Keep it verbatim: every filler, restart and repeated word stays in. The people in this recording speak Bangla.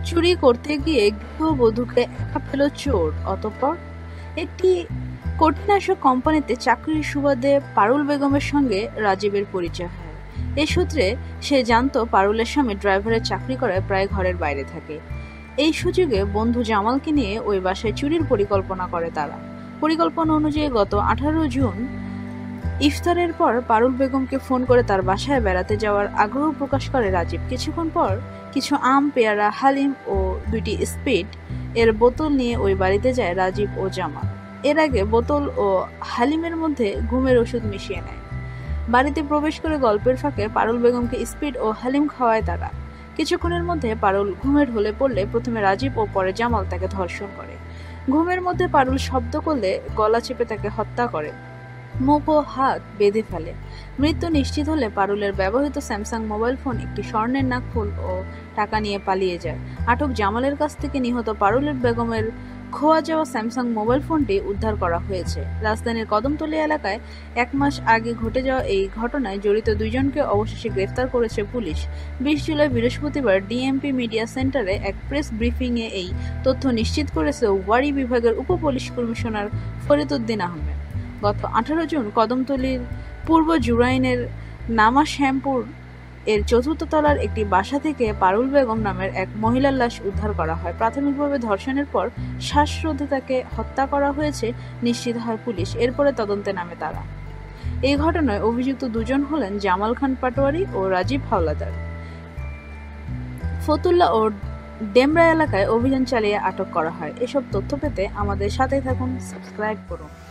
চুরি করতে গিয়ে গৃহবধূকে একা পেল চোর। অতঃপর একটি কীটনাশক কোম্পানিতে চাকরির সুবাদে পারুল বেগমের সঙ্গে রাজীবের পরিচয় হয়। এ সূত্রে সে জানত পারুলের স্বামী ড্রাইভারের চাকরি করে প্রায় ঘরের বাইরে থাকে। এই সুযোগে বন্ধু জামালকে নিয়ে ওই বাসায় চুরির পরিকল্পনা করে তারা। পরিকল্পনা অনুযায়ী গত আঠারো জুন ইফতারের পর পারুল বেগমকে ফোন করে তার বাসায় বেড়াতে যাওয়ার আগ্রহ প্রকাশ করে রাজীব। কিছুক্ষণ পর কিছু আম, পেয়ারা, হালিম ও দুইটি স্পিড এর বোতল নিয়ে ওই বাড়িতে যায় রাজীব ও জামাল। এর আগে বোতল ও হালিমের মধ্যে ঘুমের ওষুধ মিশিয়ে নেয়। বাড়িতে প্রবেশ করে গল্পের ফাঁকে পারুল বেগমকে স্পিড ও হালিম খাওয়ায় তারা। কিছুক্ষণের মধ্যে পারুল ঘুমের ঢলে পড়লে প্রথমে রাজীব ও পরে জামাল তাকে ধর্ষণ করে। ঘুমের মধ্যে পারুল শব্দ করলে গলা চেপে তাকে হত্যা করে, মুখ ও হাত বেঁধে ফেলে। মৃত্যু নিশ্চিত হলে পারুলের ব্যবহৃত স্যামসাং মোবাইল ফোন, একটি স্বর্ণের নাকফুল ও টাকা নিয়ে পালিয়ে যায়। আটক জামালের কাছ থেকে নিহত পারুলের বেগমের খোয়া যাওয়া স্যামসাং মোবাইল ফোনটি উদ্ধার করা হয়েছে। রাজধানীর কদমতলী এলাকায় এক মাস আগে ঘটে যাওয়া এই ঘটনায় জড়িত দুইজনকে অবশেষে গ্রেফতার করেছে পুলিশ। বিশ জুলাই বৃহস্পতিবার ডিএমপি মিডিয়া সেন্টারে এক প্রেস ব্রিফিংয়ে এই তথ্য নিশ্চিত করেছে ওয়ারী বিভাগের উপ পুলিশ কমিশনার ফরিদ উদ্দিন আহমেদ। গত আঠারো জুন কদমতলীর পূর্ব জুরাইনের নামা শ্যামপুর এর চতুর্থ তলার একটি বাসা থেকে পারুল বেগম নামের এক মহিলার লাশ উদ্ধার করা হয়। প্রাথমিকভাবে ধর্ষণের পর শ্বাসরোধে তাকে হত্যা করা হয়েছে নিশ্চিত হয় পুলিশ। এরপরে তদন্তে নামে তারা। এই ঘটনায় অভিযুক্ত দুজন হলেন জামাল খান পাটোয়ারি ও রাজীব হাওলাদার। ফতুল্লা ও ডেমরা এলাকায় অভিযান চালিয়ে আটক করা হয়। এসব তথ্য পেতে আমাদের সাথে থাকুন, সাবস্ক্রাইব করুন।